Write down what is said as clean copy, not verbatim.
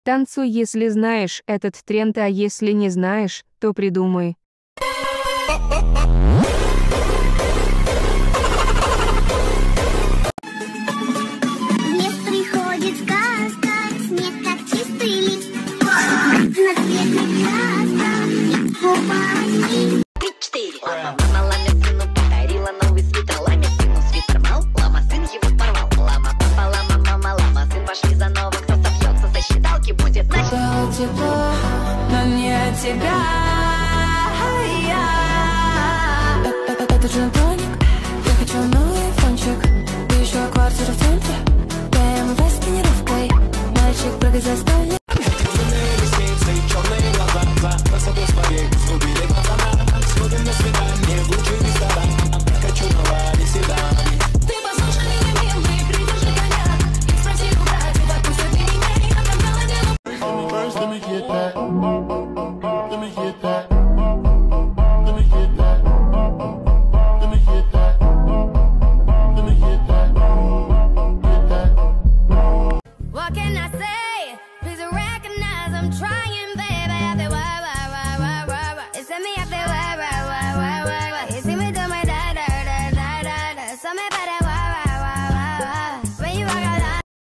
Танцуй, если знаешь этот тренд, а если не знаешь, то придумай. Мне приходит сказка, снег как чистый лист, на цветных красках купальник. 3-4. Мама ламе сыну подарила новый свитер, ламе сыну свитер мал, лама сын его порвал, лама папа, лама мама, лама сын пошли за новым, кто собьется со считалки будет на тепло, но не тебя. Это джин-тоник, я хочу новый фончик, и еще квартиру в центре, БМВ с тренировкой, мальчик прыгай за столик. Ты послушай меня, милый, придержи коня, и спроси у братьев, отпусти меня, и она First, let me get that.